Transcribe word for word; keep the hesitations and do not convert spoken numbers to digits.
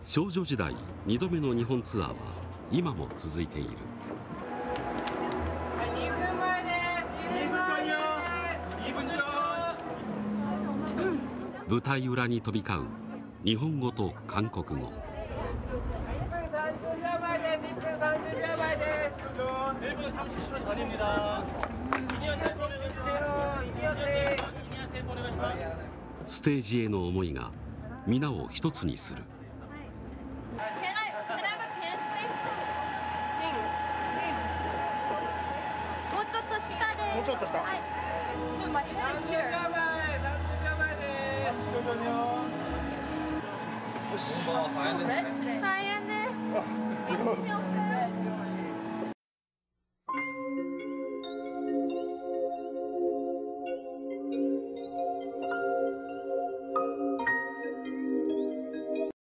少女時代にどめの日本ツアーは今も続いている。舞台裏に飛び交う日本語と韓国語。ステージへの思いが皆を一つにする。 もうちょっと下で。もうちょっと下。はい。大変です。